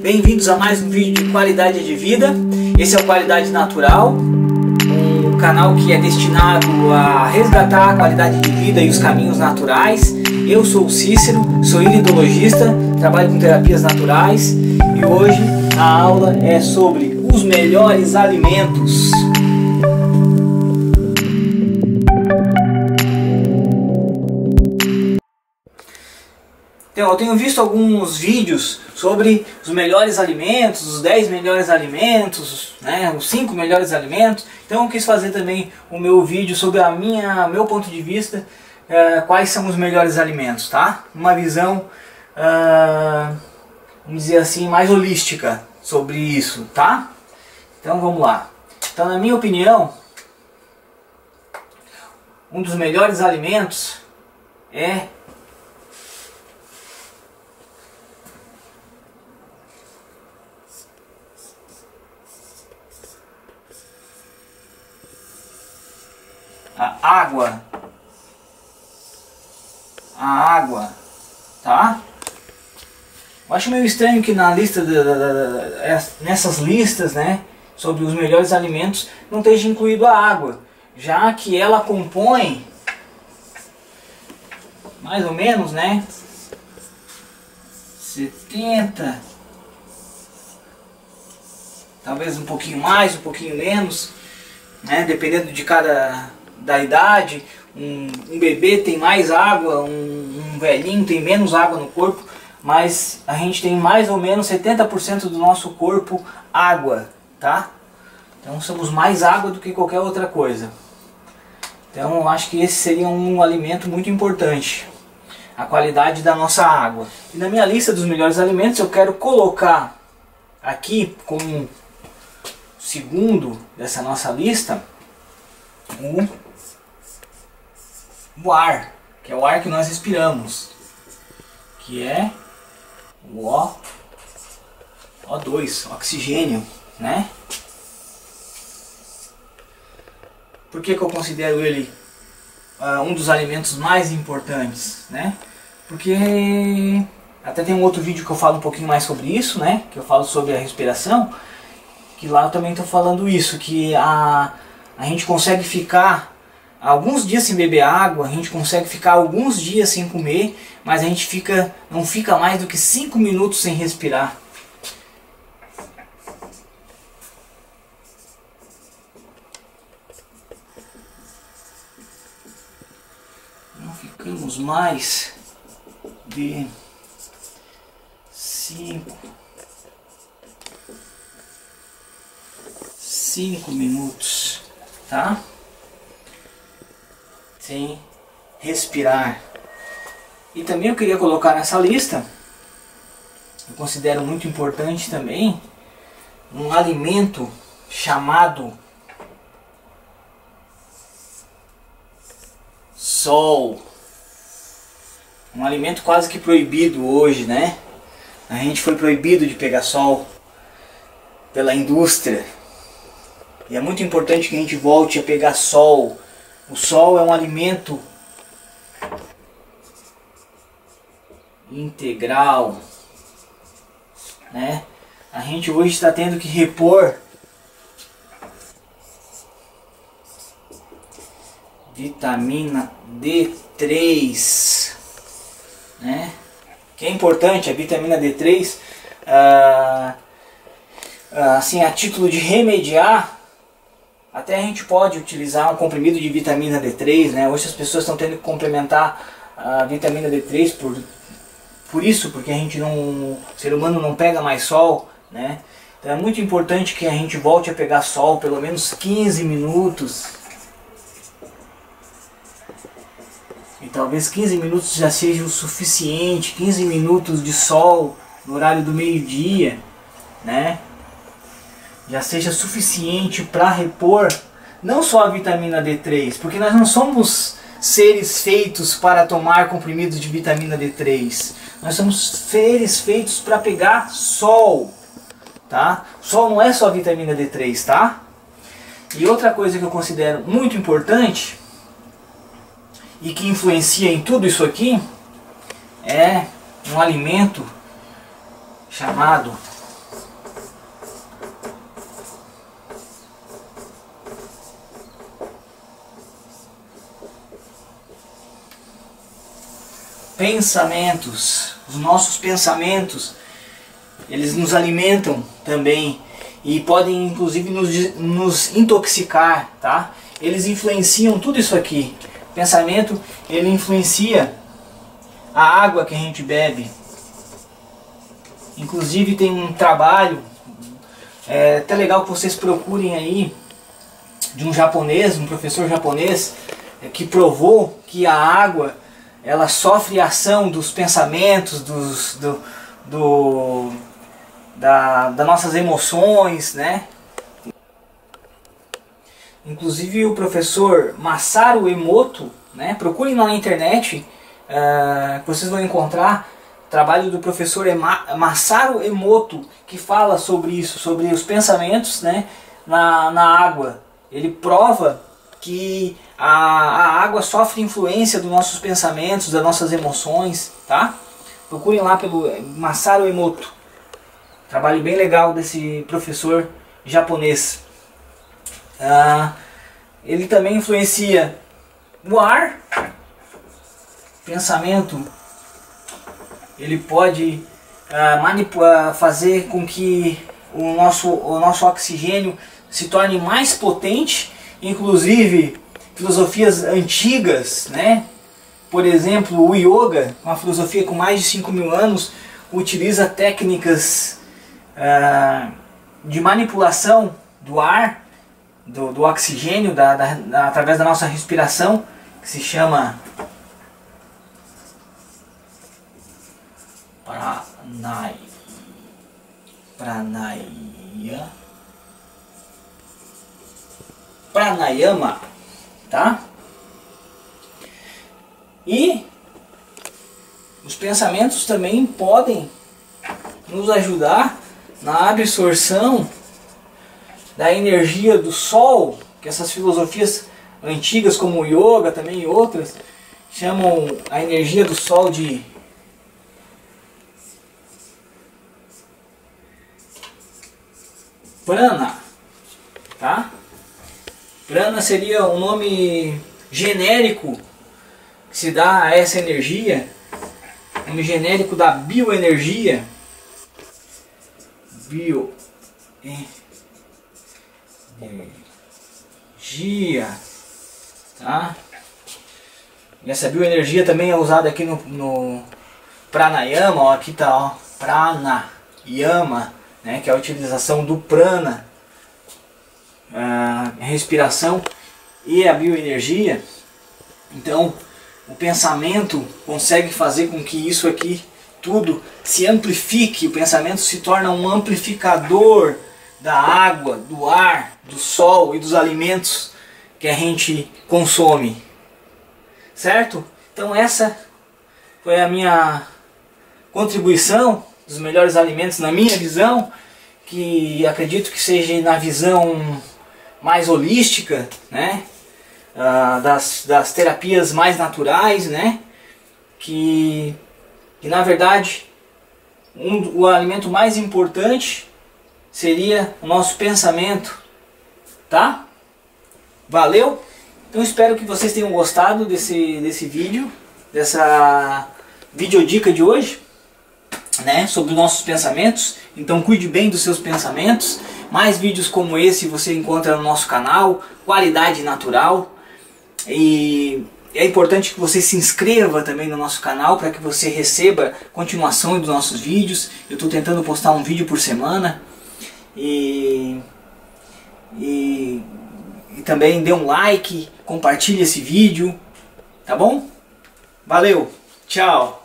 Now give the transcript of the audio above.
Bem-vindos a mais um vídeo de qualidade de vida. Esse é o Qualidade Natural, um canal que é destinado a resgatar a qualidade de vida e os caminhos naturais. Eu sou o Cícero, sou iridologista, trabalho com terapias naturais e hoje a aula é sobre os melhores alimentos. Então, eu tenho visto alguns vídeos sobre os melhores alimentos, os 10 melhores alimentos, né, os 5 melhores alimentos. Então eu quis fazer também o meu vídeo sobre meu ponto de vista, quais são os melhores alimentos, tá? Uma visão, vamos dizer assim, mais holística sobre isso, tá? Então vamos lá. Então, na minha opinião, um dos melhores alimentos é a água, tá? Eu acho meio estranho que na lista, nessas listas, né, sobre os melhores alimentos, não esteja incluído a água, já que ela compõe, mais ou menos, né, 70, talvez um pouquinho mais, um pouquinho menos, né, dependendo de da idade. Um bebê tem mais água, um velhinho tem menos água no corpo, mas a gente tem mais ou menos 70% do nosso corpo água, tá? Então somos mais água do que qualquer outra coisa. Então eu acho que esse seria um alimento muito importante, a qualidade da nossa água. E na minha lista dos melhores alimentos eu quero colocar aqui como segundo dessa nossa lista o ar, que é o ar que nós respiramos, que é o O2, oxigênio, né? Por que eu considero ele um dos alimentos mais importantes, né? Porque até tem um outro vídeo que eu falo um pouquinho mais sobre isso, né? Que eu falo sobre a respiração, que lá eu também estou falando isso, que a gente consegue ficar alguns dias sem beber água, a gente consegue ficar alguns dias sem comer, mas a gente não fica mais do que 5 minutos sem respirar. Não ficamos mais de 5 minutos, tá? Sem respirar. E também eu queria colocar nessa lista, eu considero muito importante também, um alimento chamado sol. Um alimento quase que proibido hoje, né? A gente foi proibido de pegar sol pela indústria. E é muito importante que a gente volte a pegar sol. O sol é um alimento integral, né? A gente hoje está tendo que repor vitamina D3, né? Que é importante a vitamina D3, assim, a título de remediar. Até a gente pode utilizar um comprimido de vitamina D3, né? Hoje as pessoas estão tendo que complementar a vitamina D3 porque o ser humano não pega mais sol, né? Então é muito importante que a gente volte a pegar sol pelo menos 15 minutos. E talvez 15 minutos já seja o suficiente, 15 minutos de sol no horário do meio-dia, né? Já seja suficiente para repor não só a vitamina D3, porque nós não somos seres feitos para tomar comprimidos de vitamina D3. Nós somos seres feitos para pegar sol, tá? Sol não é só vitamina D3, tá? E outra coisa que eu considero muito importante e que influencia em tudo isso aqui é um alimento chamado pensamentos. Os nossos pensamentos, eles nos alimentam também e podem inclusive nos intoxicar, tá? Eles influenciam tudo isso aqui. O pensamento, ele influencia a água que a gente bebe. Inclusive tem um trabalho, até legal que vocês procurem aí, de um japonês, um professor japonês, que provou que a água, ela sofre a ação dos pensamentos, das nossas emoções, né? Inclusive o professor Masaru Emoto, né? Procurem lá na internet, que vocês vão encontrar o trabalho do professor Masaru Emoto, que fala sobre isso, sobre os pensamentos, né, na água. Ele prova que a água sofre influência dos nossos pensamentos, das nossas emoções, tá? Procurem lá pelo Masaru Emoto. Trabalho bem legal desse professor japonês. Ele também influencia o ar. Pensamento, ele pode fazer com que o nosso oxigênio se torne mais potente. Inclusive filosofias antigas, né? Por exemplo, o yoga, uma filosofia com mais de 5.000 anos, utiliza técnicas de manipulação do ar, do oxigênio, através da nossa respiração, que se chama pranayama, tá? E os pensamentos também podem nos ajudar na absorção da energia do sol, que essas filosofias antigas como o yoga também e outras chamam a energia do sol de prana, tá? Prana seria um nome genérico que se dá a essa energia, nome genérico da bioenergia. Bioenergia, tá? E essa bioenergia também é usada aqui no pranayama, ó, aqui tá, ó, pranayama, né, que é a utilização do prana, a respiração e a bioenergia. Então o pensamento consegue fazer com que isso aqui tudo se amplifique. O pensamento se torna um amplificador da água, do ar, do sol e dos alimentos que a gente consome, certo? Então essa foi a minha contribuição dos melhores alimentos na minha visão, que acredito que seja na visão mais holística, né? Das terapias mais naturais, né? Que na verdade o alimento mais importante seria o nosso pensamento, tá? Valeu? Então espero que vocês tenham gostado desse vídeo, dessa videodica de hoje, né, sobre nossos pensamentos. Então cuide bem dos seus pensamentos. Mais vídeos como esse você encontra no nosso canal, Qualidade Natural. E é importante que você se inscreva também no nosso canal para que você receba continuação dos nossos vídeos. Eu estou tentando postar um vídeo por semana. E também dê um like, compartilhe esse vídeo, tá bom? Valeu, tchau!